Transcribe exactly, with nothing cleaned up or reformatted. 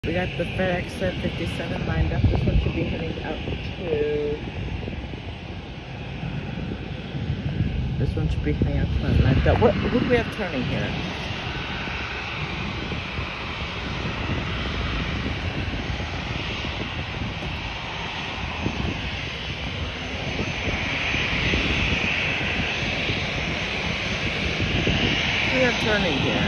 We got the FedEx fifty-seven lined up. This one should be heading out to... This one should be heading out to Atlanta. What, who do we have turning here? We have turning here.